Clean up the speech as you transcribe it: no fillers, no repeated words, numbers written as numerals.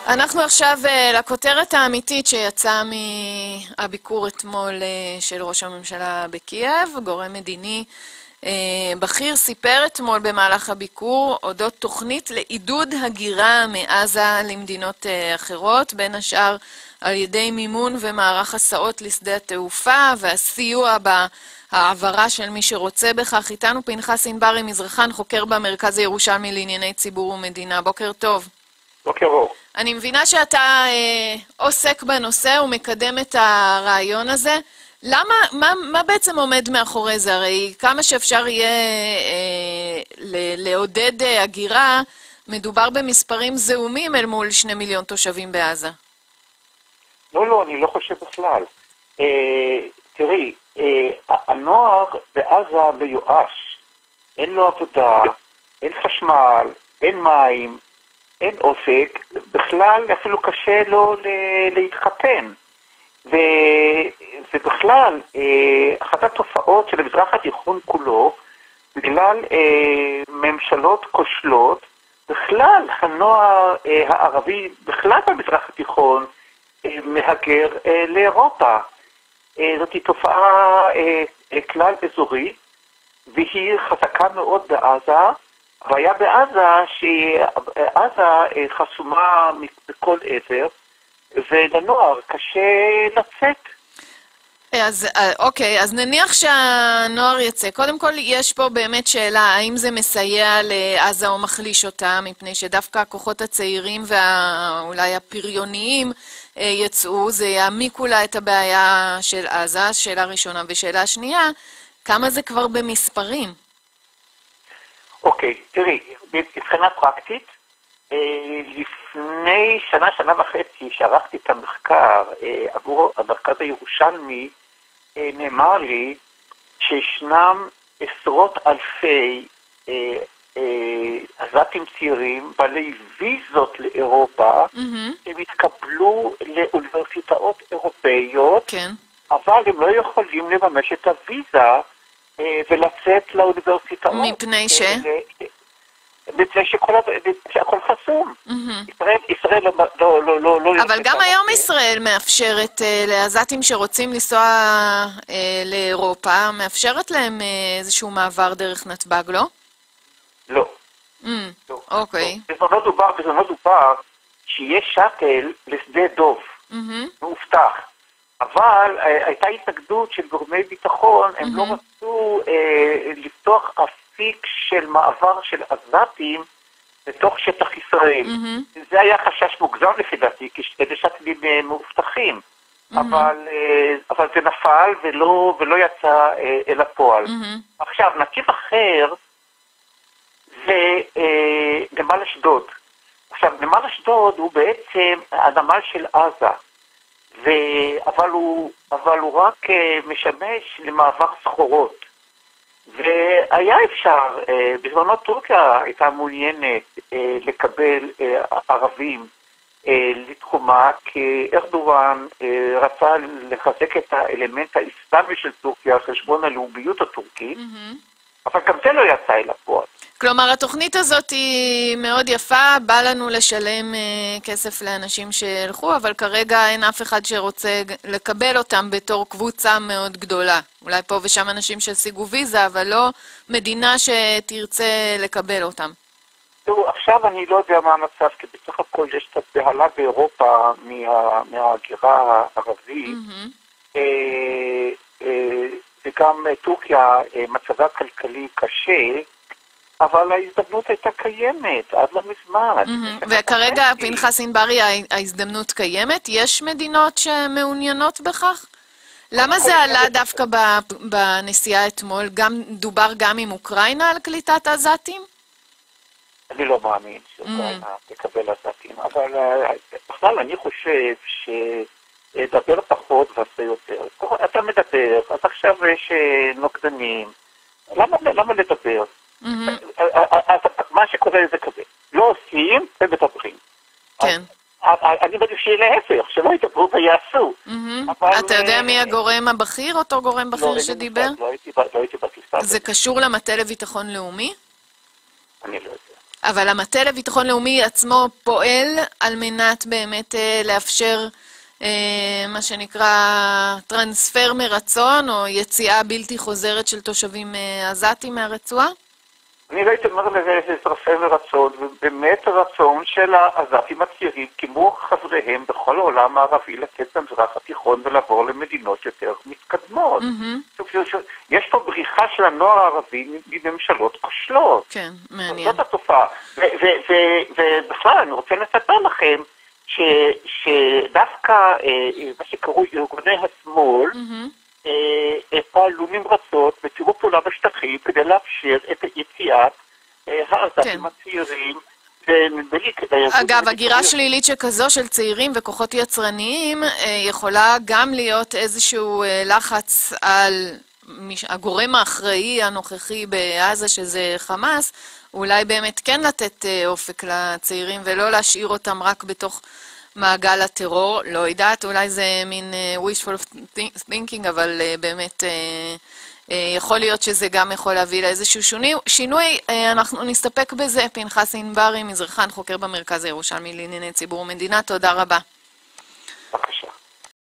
אנחנו עכשיו לכותרת האמיתית שיצאה מהביקור אתמול של ראש הממשלה בקייב. גורם מדיני בכיר סיפר אתמול במהלך הביקור אודות תוכנית לעידוד הגירה מעזה למדינות אחרות, בין השאר על ידי מימון ומערך הסעות לשדה התעופה והסיוע בהעברה של מי שרוצה בכך. איתנו פנחס ענברי מזרחן, חוקר במרכז הירושלמי לענייני ציבור ומדינה. בוקר טוב. בוקר אור. אני מבינה שאתה עוסק בנושא ומקדם את הרעיון הזה. מה בעצם עומד מאחורי זה? הרי כמה שאפשר יהיה לעודד הגירה, מדובר במספרים זעומים אל מול 2 מיליון תושבים בעזה. לא, אני לא חושב בכלל. תראי, הנוער בעזה מיואש. אין לו עבודה, אין חשמל, אין מים, אין אופק, בכלל אפילו קשה לו להתחתן. ובכלל, אחת התופעות של המזרח התיכון כולו, בגלל ממשלות כושלות, בכלל הנוער הערבי, בכלל במזרח התיכון, מהגר לאירופה. זאת תופעה כלל אזורית, והיא חזקה מאוד בעזה. הבעיה בעזה שעזה חסומה מכל עבר, ולנוער קשה לצאת. אז אוקיי, אז נניח שהנוער יצא. קודם כל יש פה באמת שאלה, האם זה מסייע לעזה או מחליש אותה, מפני שדווקא הכוחות הצעירים ואולי הפריוניים יצאו, זה יעמיק אולי את הבעיה של עזה, שאלה ראשונה. ושאלה שנייה, כמה זה כבר במספרים? אוקיי, תראי, מבחינה פרקטית, לפני שנה וחצי שערכתי את המחקר עבור המרכז הירושלמי, נאמר לי שישנם עשרות אלפי עזתים צעירים בעלי ויזות לאירופה, הם התקבלו לאוניברסיטאות אירופאיות, כן. אבל הם לא יכולים לממש את הוויזה ולצאת לאוניברסיטאות. מפני ש? מפני שהכל חסום. ישראל לא... אבל גם היום ישראל מאפשרת לעזתים שרוצים לנסוע לאירופה, מאפשרת להם איזשהו מעבר דרך נתב"ג, לא? לא. אוקיי. בזמנו דובר שיהיה שאטל לשדה דוב, מאובטח. אבל הייתה התנגדות של גורמי ביטחון, הם לא רצו לפתוח אפיק של מעבר של עזתים לתוך שטח ישראל. זה היה חשש מוגזם לפי דעתי, כי שתי שאטלים מאובטחים. אבל זה נפל ולא יצא אל הפועל. עכשיו, נתיב אחר זה נמל אשדוד. עכשיו, נמל אשדוד הוא בעצם הנמל של עזה. אבל הוא רק משמש למעבר סחורות. והיה אפשר, בזמנו טורקיה הייתה מעוניינת לקבל ערבים לתחומה, כי ארדואן רצה לחזק את האלמנט האסלאמי של טורקיה על חשבון הלאומיות הטורקית, אבל גם זה לא יצא אל הפועל. כלומר, התוכנית הזאת היא מאוד יפה, בא לנו לשלם כסף לאנשים שהלכו, אבל כרגע אין אף אחד שרוצה לקבל אותם בתור קבוצה מאוד גדולה. אולי פה ושם אנשים שהשיגו ויזה, אבל לא מדינה שתרצה לקבל אותם. תראו, עכשיו אני לא יודע מה המצב, כי בסך הכל יש קצת בהלה באירופה מההגירה הערבית, וגם טורקיה מצבה כלכלי קשה, אבל ההזדמנות הייתה קיימת, עד לא מזמן. וכרגע, פנחס ענברי, ההזדמנות קיימת? יש מדינות שמעוניינות בכך? למה זה עלה דווקא בנסיעה אתמול? דובר גם עם אוקראינה על קליטת עזתים? אני לא מאמין שאוקראינה תקבל עזתים, אבל בכלל אני חושב שדבר פחות ועשה יותר. אתה מדבר, אז עכשיו יש נוקדנים. למה לדבר? מה שקורה זה כזה, לא עושים ומדברים. כן. אני מעדיף שיהיה להפך, שלא ידברו ויעשו. אתה יודע מי הגורם הבכיר, אותו גורם בכיר שדיבר? לא הייתי בטיסה. זה קשור למטה לביטחון לאומי? אני לא יודע. אבל המטה לביטחון לאומי עצמו פועל על מנת באמת לאפשר מה שנקרא טרנספר מרצון, או יציאה בלתי חוזרת של תושבים עזתים מהרצועה? אני לא הייתי אומר לזה טרנספר מרצון, ובאמת הרצון של העזתים הצעירים, כמו חבריהם בכל העולם הערבי, לצאת במזרח התיכון ולעבור למדינות יותר מתקדמות. יש פה בריחה של הנוער הערבי מממשלות כושלות. כן, מעניין. זאת התופעה. ובכלל, אני רוצה לספר לכם, שדווקא מה שקרוי ארגוני השמאל פעלו נמרצות בתיאור פעולה בשטחים כדי לאפשר את יציאת העזתים הצעירים. אגב, הגירה שלילית שכזו של צעירים וכוחות יצרניים יכולה גם להיות איזשהו לחץ על הגורם האחראי הנוכחי בעזה, שזה חמאס, אולי באמת כן לתת אופק לצעירים ולא להשאיר אותם רק בתוך מעגל הטרור. לא יודעת, אולי זה מין wishful thinking, אבל באמת יכול להיות שזה גם יכול להביא לאיזשהו שינוי. אנחנו נסתפק בזה. פנחס ענברי, מזרחן, חוקר במרכז הירושלמי לענייני ציבור ומדינה, תודה רבה.